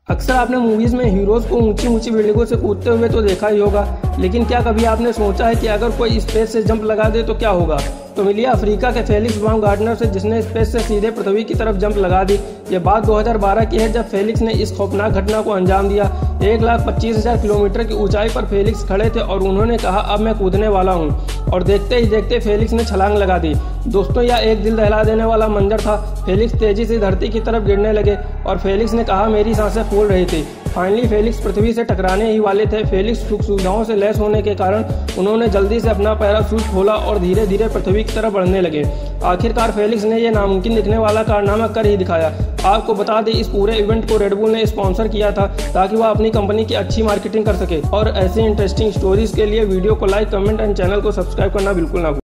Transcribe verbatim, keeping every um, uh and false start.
अक्सर आपने मूवीज में हीरोज को ऊंची ऊंची बिल्डिंगों से कूदते हुए तो देखा ही होगा, लेकिन क्या कभी आपने सोचा है कि अगर कोई स्पेस से जंप लगा दे तो क्या होगा। तो मिली अफ्रीका के फेलिक्स बाउमगार्टनर से, जिसने स्पेस से सीधे पृथ्वी की तरफ जंप लगा दी। ये बात दो हज़ार बारह की है, जब फेलिक्स ने इस खौफनाक घटना को अंजाम दिया। एक लाख पच्चीस हजार किलोमीटर की ऊंचाई पर फेलिक्स खड़े थे और उन्होंने कहा, अब मैं कूदने वाला हूँ। और देखते ही देखते फेलिक्स ने छलांग लगा दी। दोस्तों, यह एक दिल दहला देने वाला मंजर था। फेलिक्स तेजी से धरती की तरफ गिरने लगे और फेलिक्स ने कहा, मेरी सांसें फूल रही थी। फाइनली फेलिक्स पृथ्वी से टकराने ही वाले थे। फेलिक्स सुख सुविधाओं से लैस होने के कारण उन्होंने जल्दी से अपना पैराशूट खोला और धीरे धीरे पृथ्वी की तरफ बढ़ने लगे। आखिरकार फेलिक्स ने यह नामुमकिन दिखने वाला कारनामा कर ही दिखाया। आपको बता दें, इस पूरे इवेंट को रेडबुल ने स्पॉन्सर किया था ताकि वह अपनी कंपनी की अच्छी मार्केटिंग कर सके। और ऐसे इंटरेस्टिंग स्टोरीज के लिए वीडियो को लाइक, कमेंट एंड चैनल को सब्सक्राइब करना बिल्कुल ना भूलें।